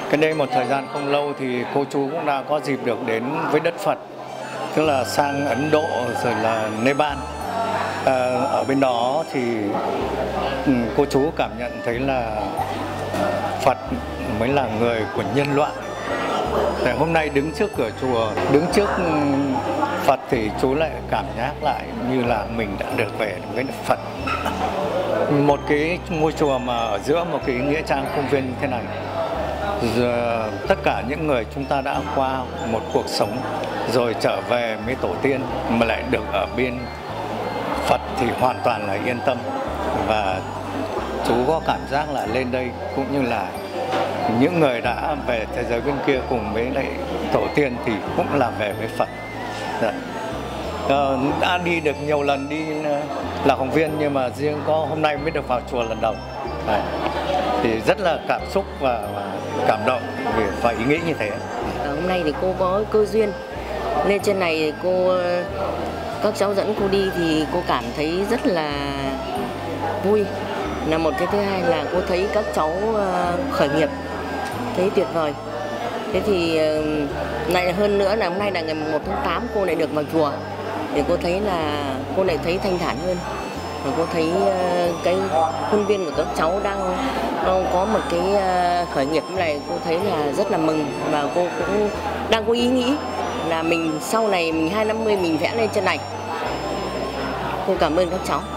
Cách đây một thời gian không lâu thì cô chú cũng đã có dịp được đến với đất Phật, tức là sang Ấn Độ rồi là Nepal. Ở bên đó thì cô chú cảm nhận thấy là Phật mới là người của nhân loại. Để hôm nay đứng trước cửa chùa, đứng trước Phật thì chú lại cảm giác lại như là mình đã được về với Phật. Một cái ngôi chùa mà ở giữa một cái nghĩa trang công viên như thế này, giờ, tất cả những người chúng ta đã qua một cuộc sống rồi trở về với tổ tiên mà lại được ở bên Phật thì hoàn toàn là yên tâm. Và chú có cảm giác là lên đây cũng như là những người đã về thế giới bên kia cùng với lại tổ tiên thì cũng là về với Phật. Đã đi được nhiều lần đi Lạc Hồng Viên, nhưng mà riêng có hôm nay mới được vào chùa lần đầu. Thì rất là cảm xúc và cảm động vì phải ý nghĩ như thế. Hôm nay thì cô có cơ duyên lên trên này thì các cháu dẫn cô đi thì cô cảm thấy rất là vui là một. Cái thứ hai là cô thấy các cháu khởi nghiệp thấy tuyệt vời. Thế thì lại hơn nữa là hôm nay là ngày 1 tháng 8 cô lại được vào chùa thì cô thấy là cô lại thấy thanh thản hơn. Và cô thấy cái khuôn viên của các cháu đang có một cái khởi nghiệp như này, cô thấy là rất là mừng. Và cô cũng đang có ý nghĩ là mình sau này mình 250 mình vẽ lên trên này. Cô cảm ơn các cháu.